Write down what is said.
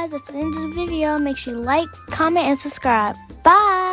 guys, that's the end of the video. Make sure you like, comment, and subscribe. Bye!